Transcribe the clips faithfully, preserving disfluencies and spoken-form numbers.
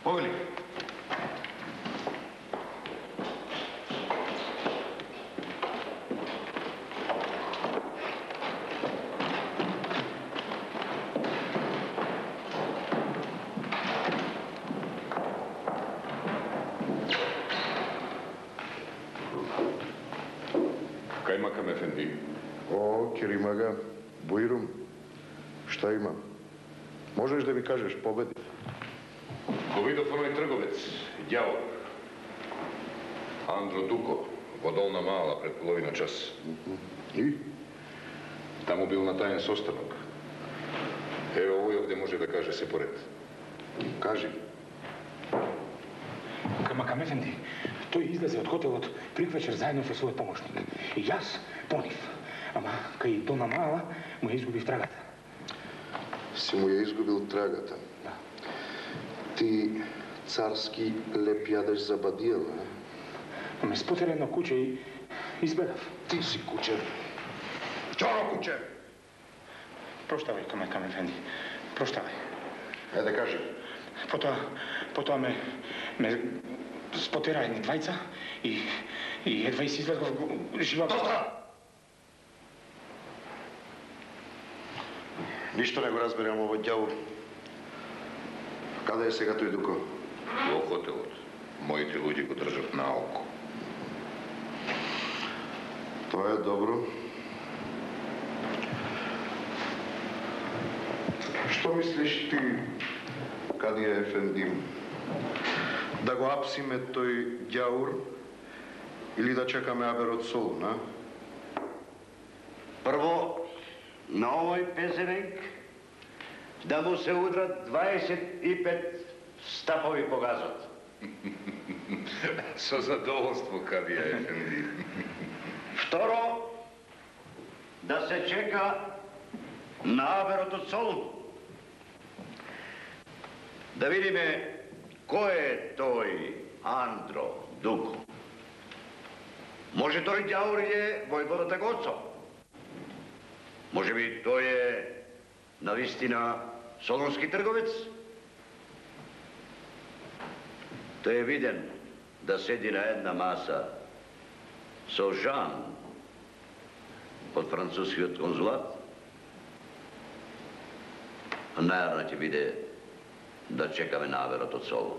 Повели. Каймакам ефенди. О, Керимага, Буйрум, šta ima? Možeš da mi kažeš pobedi? Го видов оној трговец, ѓавор. Андро Дуко, во Долна Мала пред половина час. И? Таму бил на таен состанок. Ево, овој овде може да каже се поред. Кажи. Каймакам ефенди, тој излезе од хотелот приквечер заедно со својот помошник. И јас по нив. Ама кај Долна Мала му ја изгубив трагата. Си му ја изгубил трагата? Да. Ти царски леп јадеш за бадијел, а? Ме спотера едно куче и избегав. Ти си кучер. Чоро кучер! Проштавај, Каймакам ефенди. Проштавај. Ајде, кажи. Потоа, потоа ме, ме спотера едни двајца и, и едва и си излегов жива... Доста! Ништо не го разберам овој ѓавор. Каде е сега тој Дуко? Во хотелот. Моите луѓе го држат на око. Тоа е добро. Што мислиш ти, Кадија ефендим? Да го апсиме тој ѓаур или да чекаме абер од Солун, а? Прво, на овој пезенек да му се удрат дваесет и пет стапови по газот. Со задоволство, Кадија ефенди. Второ, да се чека на аберот од Солун. Да видиме кој е тој Андро Дуко. Може тој ѓавор е војводата Гоцо. Може би тој е навистина солунски трговец. Тој е виден да седи на една маса со Жан од францускиот конзулат. Најарно ќе биде да чекаме наверот од Солун.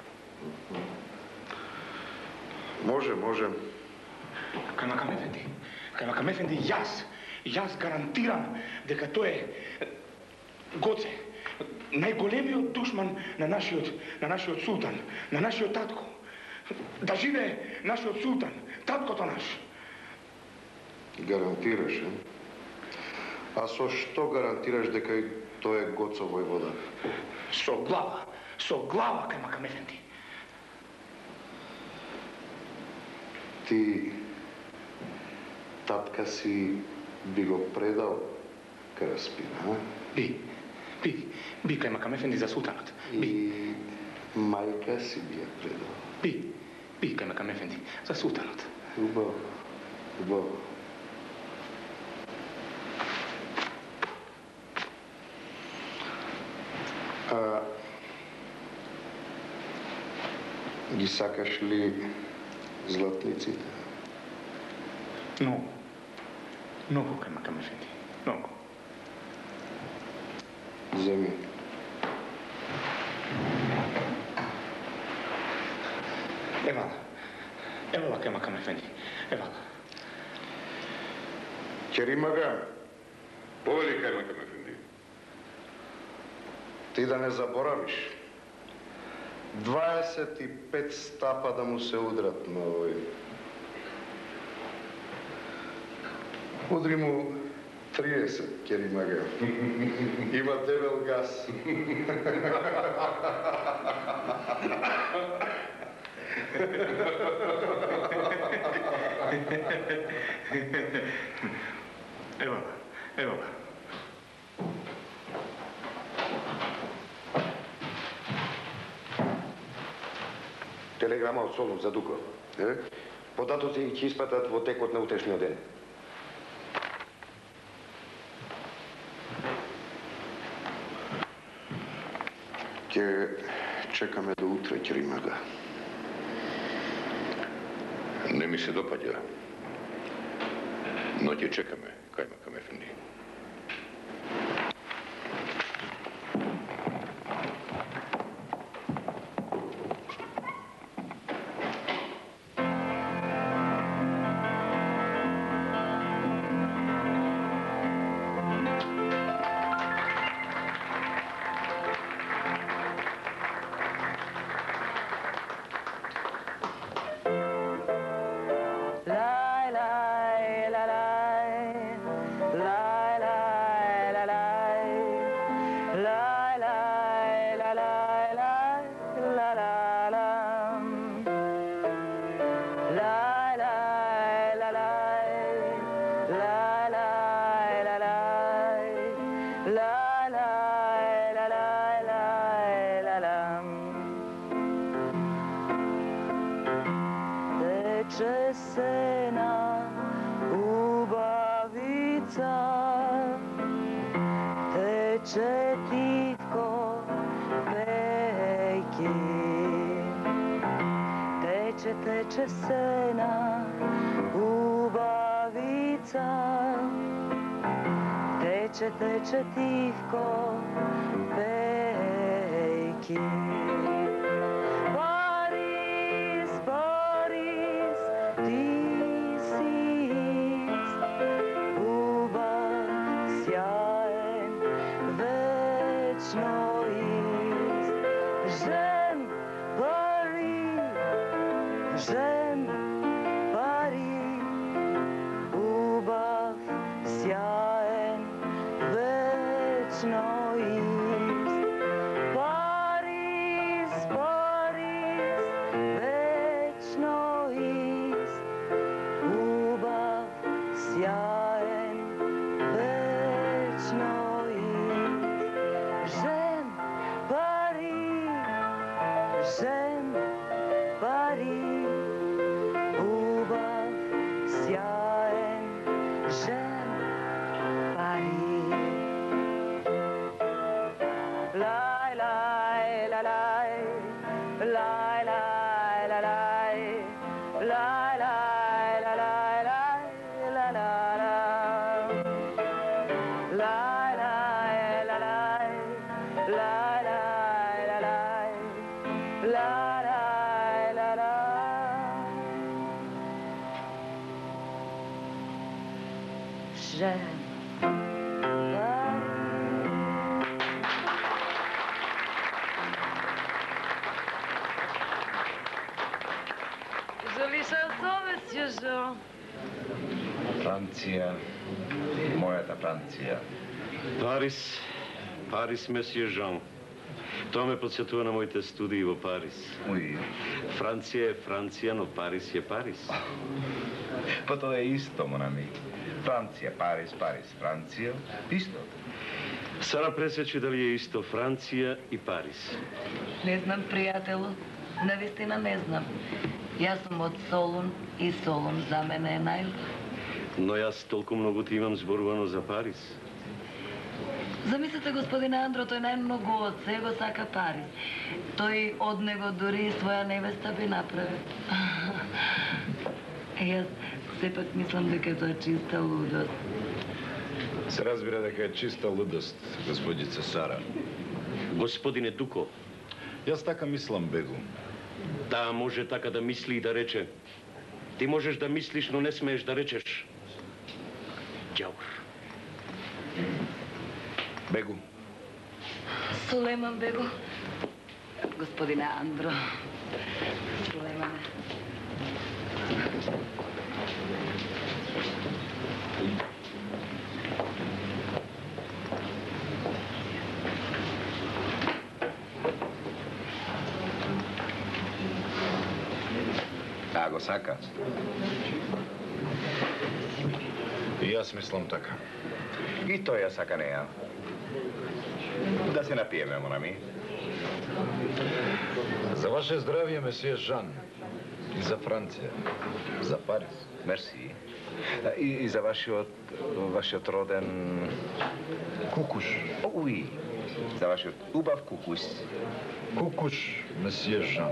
Може, може. Каймакам ефенди, Каймакам ефенди, јас, јас гарантирам дека тој е Гоце, најголемиот душман на нашиот, на нашиот султан, на нашиот татко. Да живее нашиот султан, таткото наш. Гарантираш, е? А со што гарантираш дека тој е Гоцо војвода? Со глава, со глава, Каймакам ефенди. Ти татка си би го предал Краспина, а? Би, би, би, Каймакам ефенди за султанот. Би. И мајка си би ја предал. Би, би, Каймакам ефенди за султанот. Убаво, убаво. А, ги сакаш ли златниците? Многу. Многу, Каймакам ефенди. Многу. Земи. Евала. Евала, Каймакам ефенди. Евала. Керимага, Повели, Каймакам ефенди. ти да не заборавиш. дваесет и пет стапа да му се удрат на овој. Удри му триесет, Керимага. Има дебел газ. Евала, евала. Телеграма од Солун за Дуко. Е? Податоци ќе испатат во текот на утрешниот ден. Ќе Čeka me do utra, ćerima ga. Ne mi se dopadja. Noće čeka me, Kajmakam efendi. Teče sena, ubavica, teče, teče tivko, pejki. Paris, Paris, ti si ljubav sjajen, večno ist. Žen, Žen, Paris, ljubav sjajen, večno ist. Paris, Paris, večno ist. Ljubav sjajen, večno ist. Žen, Paris, žen, Paris. Франция, моята Франция. Парис, Парис, месье Жан. Тоа ме подсетува на моите студии во Парис. Уи. Франција е Франција, но Парис е Парис. Па тоа е исто, монами. Франција, Парис, Парис, Франција, исто. Сара пресече дали е исто Франција и Парис. Не знам, пријателу. Навистина не знам. Јас сум од Солун и Солун за мене е најубав. Но јас толку многу ти имам зборувано за Парис. Замислете, господин Андро, тој најмногу од се го сака Парис. Тој од него дури и своја невеста би направил. Јас сепак мислам дека тоа е чиста лудост. Се разбира дека е чиста лудост, господица Сара. Господине Дуко. Јас така мислам, Бегу. Таа може така да мисли и да рече. Ти можеш да мислиш, но не смееш да речеш. Ѓаур. Бегу. Сулейман Бегу. Господине Андро. Сулеймане. Таа го сака. И јас мислам така. И тој ја сака неја. Да се напиеме, монами. За ваше здравје, месие Жан. И за Франција. За Парис. Мерси. И, и за вашиот, вашиот роден... Кукуш. Уи. за вашиот убав кукус. Кукуш, месие Жан.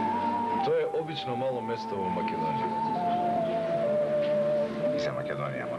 Тоа е обично мало место во Македонија. И за Македонија,